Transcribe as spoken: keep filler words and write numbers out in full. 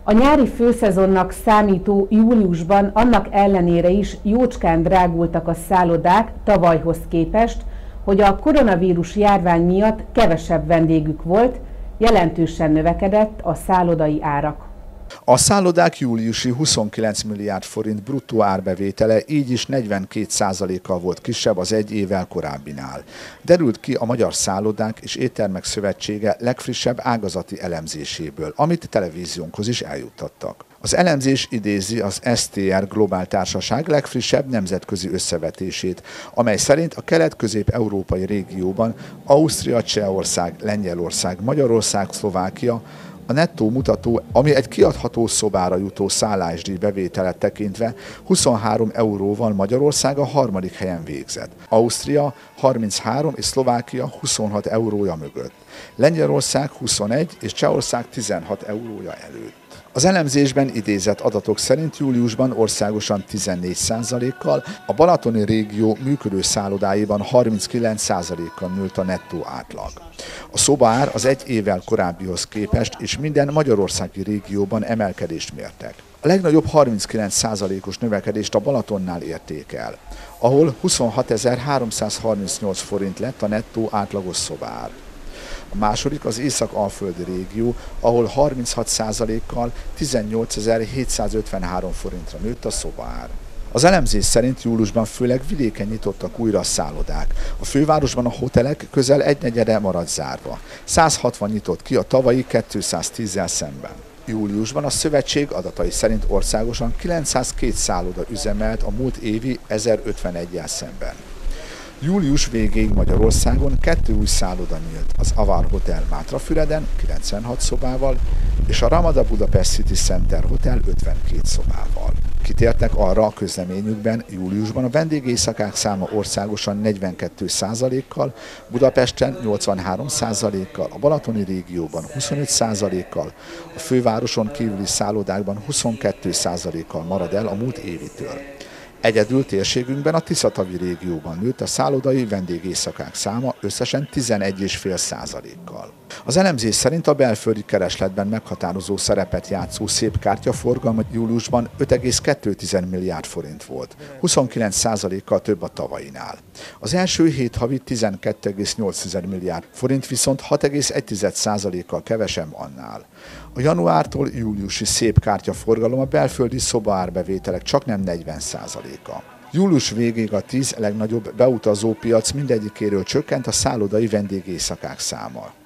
A nyári főszezonnak számító júliusban annak ellenére is jócskán drágultak a szállodák tavalyhoz képest, hogy a koronavírus járvány miatt kevesebb vendégük volt, jelentősen növekedett a szállodai árak. A szállodák júliusi huszonkilenc milliárd forint bruttó árbevétele így is negyvenkét százalékkal volt kisebb az egy évvel korábbinál. Derült ki a Magyar Szállodák és Éttermek Szövetsége legfrissebb ágazati elemzéséből, amit televíziónkhoz is eljuttattak. Az elemzés idézi az es té er Globál Társaság legfrissebb nemzetközi összevetését, amely szerint a kelet-közép-európai régióban Ausztria, Csehország, Lengyelország, Magyarország, Szlovákia a nettó mutató, ami egy kiadható szobára jutó szállásdíj bevételet tekintve huszonhárom euróval Magyarország a harmadik helyen végzett. Ausztria harminchárom és Szlovákia huszonhat eurója mögött. Lengyelország huszonegy és Csehország tizenhat eurója előtt. Az elemzésben idézett adatok szerint júliusban országosan tizennégy százalékkal, a balatoni régió működő szállodáiban harminckilenc százalékkal nőtt a nettó átlag. A szobaár az egy évvel korábbihoz képest és minden magyarországi régióban emelkedést mértek. A legnagyobb harminckilenc százalékos növekedést a Balatonnál érték el, ahol huszonhatezer-háromszázharmincnyolc forint lett a nettó átlagos szobaár. A második az észak-alföldi régió, ahol harminchat százalékkal tizennyolcezer-hétszázötvenhárom forintra nőtt a szobaár. Az elemzés szerint júliusban főleg vidéken nyitottak újra a szállodák. A fővárosban a hotelek közel egynegyede maradt zárva. százhatvan nyitott ki a tavalyi kétszáztízzel szemben. Júliusban a szövetség adatai szerint országosan kilencszázkettő szálloda üzemelt a múlt évi ezerötveneggyel szemben. Július végéig Magyarországon kettő új szálloda nyílt, az Avar Hotel Mátrafüreden kilencvenhat szobával, és a Ramada Budapest City Center Hotel ötvenkét szobával. Kitértek arra a közleményükben, júliusban a vendégészakák száma országosan negyvenkét százalékkal, Budapesten nyolcvanhárom százalékkal, a balatoni régióban huszonöt százalékkal, a fővároson kívüli szállodákban huszonkettő százalékkal marad el a múlt évitől. Egyedül térségünkben a Tiszatavi régióban nőtt a szállodai vendégészakák száma összesen tizenegy egész öt százalékkal. Az elemzés szerint a belföldi keresletben meghatározó szerepet játszó szépkártya forgalma júliusban öt egész kettő milliárd forint volt, huszonkilenc százalékkal több a tavainál. Az első hét havi tizenkét egész nyolc milliárd forint viszont hat egész egy százalékkal kevesebb annál. A januártól júliusi szépkártya forgalom a belföldi szobaárbevételek csaknem negyven százaléka. Július végéig a tíz legnagyobb beutazópiac mindegyikéről csökkent a szállodai vendégészakák száma.